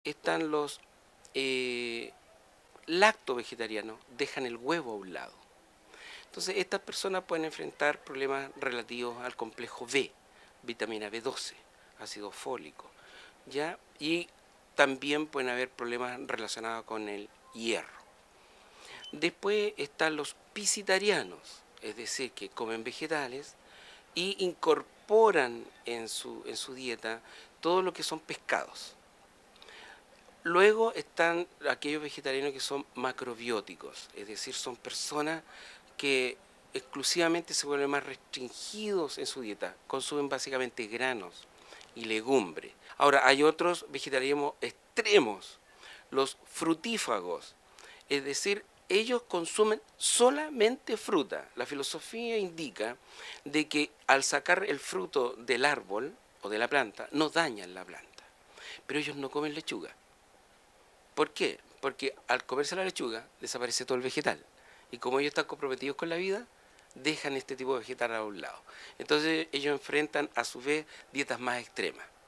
están los lacto vegetarianos, dejan el huevo a un lado. Entonces estas personas pueden enfrentar problemas relativos al complejo B, vitamina B12, ácido fólico, ¿ya? Y también pueden haber problemas relacionados con el hierro. Después están los piscitarianos, es decir, que comen vegetales y incorporan en su dieta todo lo que son pescados. Luego están aquellos vegetarianos que son macrobióticos, es decir, son personas que exclusivamente se vuelven más restringidos en su dieta, consumen básicamente granos y legumbres. Ahora, hay otros vegetarianos extremos, los frutífagos, es decir, ellos consumen solamente fruta. La filosofía indica de que al sacar el fruto del árbol o de la planta, no dañan la planta, pero ellos no comen lechuga. ¿Por qué? Porque al comerse la lechuga desaparece todo el vegetal. Y como ellos están comprometidos con la vida, dejan este tipo de vegetal a un lado. Entonces ellos enfrentan a su vez dietas más extremas.